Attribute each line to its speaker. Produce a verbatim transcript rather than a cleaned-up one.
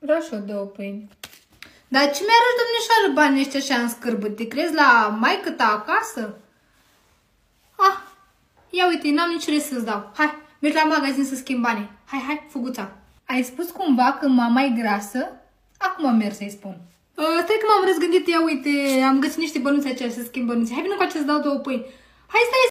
Speaker 1: Vreau și eu două pâini. Dar ce mi-arăși, domnișoară, banii ăștia așa în scârbă? Te crezi la maică ta acasă? Ah, ia uite, n-am nici lei să-ți dau. Hai, mergi la magazin să schimb banii. Hai, hai, fuguța. Ai spus cumva că mama e grasă? Acum am mers să-i spun. Uh, stai că m-am răzgândit, ia uite, am găsit niște bănuți aceia să schimb bănuți. Hai, vină cu aceea să dau două pâini. Hai, stai